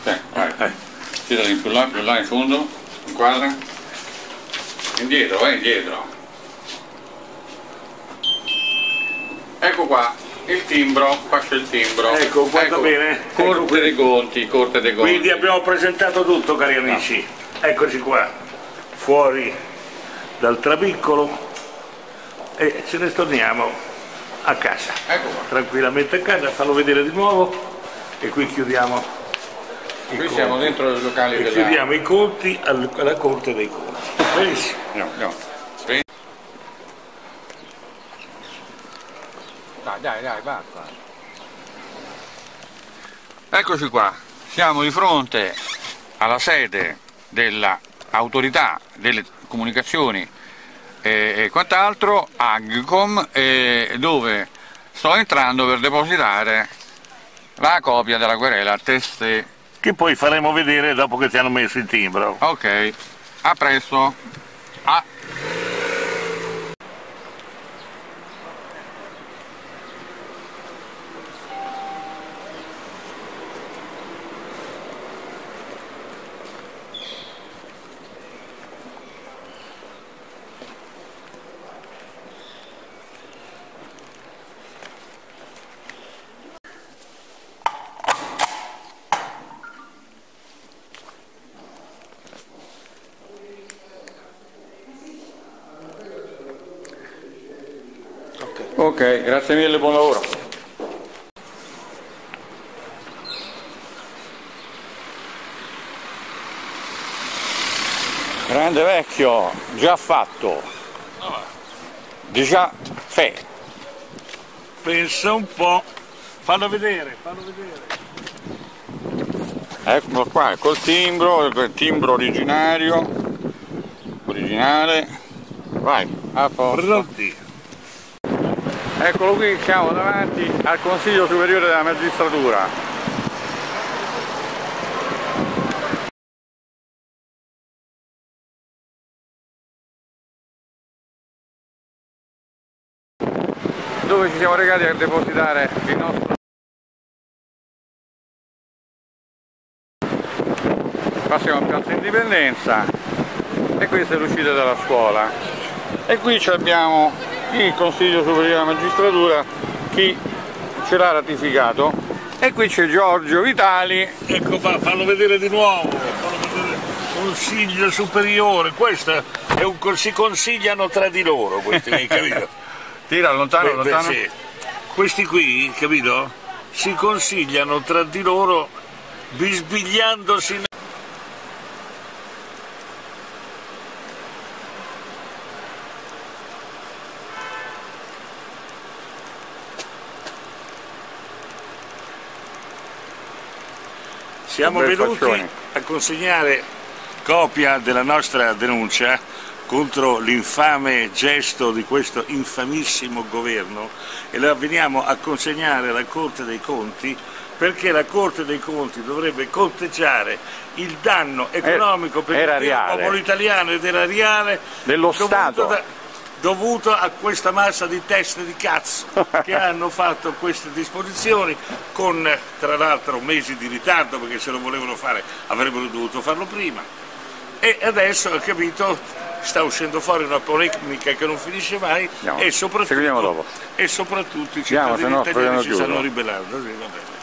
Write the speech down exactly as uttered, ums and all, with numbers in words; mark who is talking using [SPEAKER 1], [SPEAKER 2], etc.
[SPEAKER 1] Ok, vai. Eh. Tirali più là, più là in fondo, inquadra. Indietro, vai indietro. Ecco qua, il timbro, qua c'è il timbro.
[SPEAKER 2] Ecco, guarda
[SPEAKER 1] ecco,
[SPEAKER 2] bene.
[SPEAKER 1] Corte
[SPEAKER 2] ecco
[SPEAKER 1] dei conti, corte dei conti.
[SPEAKER 2] Quindi abbiamo presentato tutto, cari amici. No. Eccoci qua, fuori dal trabiccolo e ce ne torniamo a casa.
[SPEAKER 1] Ecco qua.
[SPEAKER 2] Tranquillamente a casa, fallo vedere di nuovo e qui chiudiamo i
[SPEAKER 1] qui
[SPEAKER 2] conti.
[SPEAKER 1] Siamo dentro i locali
[SPEAKER 2] e
[SPEAKER 1] della...
[SPEAKER 2] chiudiamo i conti alla Corte dei Conti. Benissimo.
[SPEAKER 1] No, no. Dai, dai, dai, basta. Eccoci qua, siamo di fronte alla sede dell'autorità delle comunicazioni e, e quant'altro, Agcom, e dove sto entrando per depositare la copia della querela Teste.
[SPEAKER 2] Che poi faremo vedere dopo che ti hanno messo il timbro.
[SPEAKER 1] Ok, a presto. A... Ok, grazie mille, buon lavoro. Grande vecchio, già fatto. Già fatto.
[SPEAKER 2] Pensa un po'. Fallo vedere, fallo vedere.
[SPEAKER 1] Eccolo qua, col timbro, il timbro originario, originale. Vai, a posto.
[SPEAKER 2] Pronti.
[SPEAKER 1] Eccolo qui, siamo davanti al Consiglio Superiore della Magistratura. Dove ci siamo recati a depositare il nostro... Passiamo a Piazza Indipendenza e questa è l'uscita dalla scuola. E qui abbiamo il Consiglio Superiore della Magistratura, chi ce l'ha ratificato, e qui c'è Giorgio Vitali.
[SPEAKER 2] Ecco fa, fallo vedere di nuovo, fallo vedere. Consiglio Superiore, questo è un, si consigliano tra di loro questi, hai capito?
[SPEAKER 1] Tira lontano,
[SPEAKER 2] beh,
[SPEAKER 1] lontano.
[SPEAKER 2] Beh, sì. Questi qui, capito? Si consigliano tra di loro bisbigliandosi. Siamo venuti a consegnare copia della nostra denuncia contro l'infame gesto di questo infamissimo governo e la veniamo a consegnare alla Corte dei Conti, perché la Corte dei Conti dovrebbe conteggiare il danno economico per il popolo italiano ed erariale
[SPEAKER 1] dello Stato
[SPEAKER 2] da, dovuto a questa massa di teste di cazzo che hanno fatto queste disposizioni con, tra l'altro, mesi di ritardo, perché se lo volevano fare avrebbero dovuto farlo prima. E adesso, ho capito, sta uscendo fuori una polemica che non finisce mai.
[SPEAKER 1] Andiamo.
[SPEAKER 2] e soprattutto,
[SPEAKER 1] dopo.
[SPEAKER 2] e soprattutto i cittadini
[SPEAKER 1] Andiamo,
[SPEAKER 2] italiani si
[SPEAKER 1] chiuso.
[SPEAKER 2] stanno ribellando. Sì, va bene.